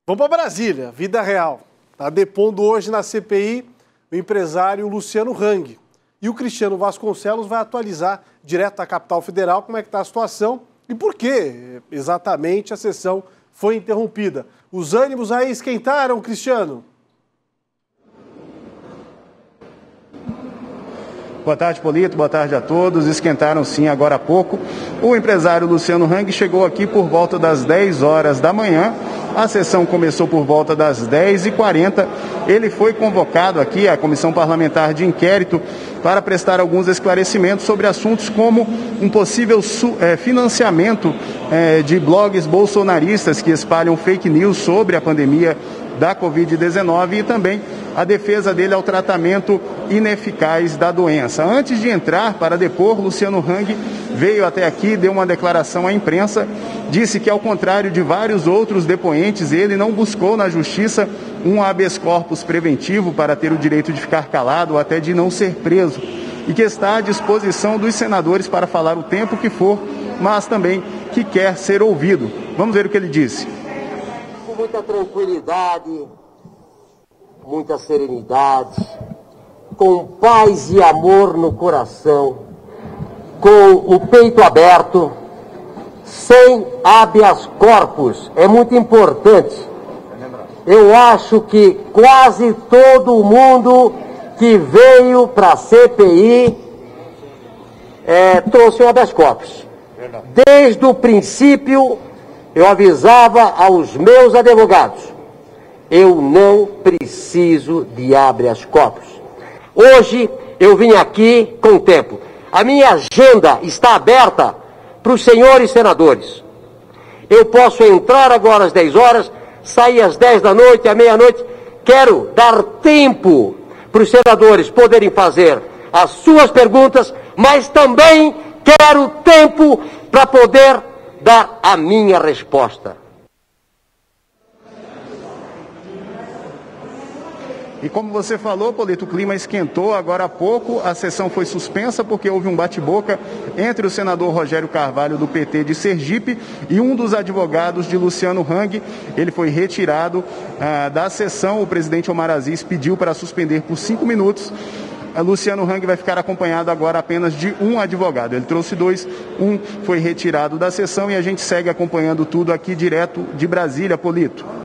Vamos para Brasília, vida real. Está depondo hoje na CPI o empresário Luciano Hang. E o Cristiano Vasconcelos vai atualizar direto da capital federal como é que está a situação e por que exatamente a sessão foi interrompida. Os ânimos aí esquentaram, Cristiano? Boa tarde, Polito. Boa tarde a todos. Esquentaram sim agora há pouco. O empresário Luciano Hang chegou aqui por volta das 10 horas da manhã. A sessão começou por volta das 10h40. Ele foi convocado aqui à Comissão Parlamentar de Inquérito para prestar alguns esclarecimentos sobre assuntos como um possível financiamento de blogs bolsonaristas que espalham fake news sobre a pandemia da Covid-19 e também a defesa dele ao tratamento ineficaz da doença. Antes de entrar para depor, Luciano Hang veio até aqui, deu uma declaração à imprensa, disse que, ao contrário de vários outros depoentes, ele não buscou na justiça um habeas corpus preventivo para ter o direito de ficar calado ou até de não ser preso, e que está à disposição dos senadores para falar o tempo que for, mas também que quer ser ouvido. Vamos ver o que ele disse. Com muita tranquilidade, muita serenidade, com paz e amor no coração, com o peito aberto, sem habeas corpus. É muito importante. Eu acho que quase todo mundo que veio para a CPI trouxe um habeas corpus. Desde o princípio, eu avisava aos meus advogados: eu não preciso de habeas corpus. Hoje eu vim aqui com tempo. A minha agenda está aberta para os senhores senadores. Eu posso entrar agora às 10 horas, sair às 10 da noite, à meia-noite. Quero dar tempo para os senadores poderem fazer as suas perguntas, mas também quero tempo para poder dar a minha resposta. E como você falou, Polito, o clima esquentou agora há pouco. A sessão foi suspensa porque houve um bate-boca entre o senador Rogério Carvalho, do PT de Sergipe, e um dos advogados de Luciano Hang. Ele foi retirado da sessão. O presidente Omar Aziz pediu para suspender por 5 minutos. Luciano Hang vai ficar acompanhado agora apenas de um advogado. Ele trouxe 2, um foi retirado da sessão e a gente segue acompanhando tudo aqui direto de Brasília, Polito.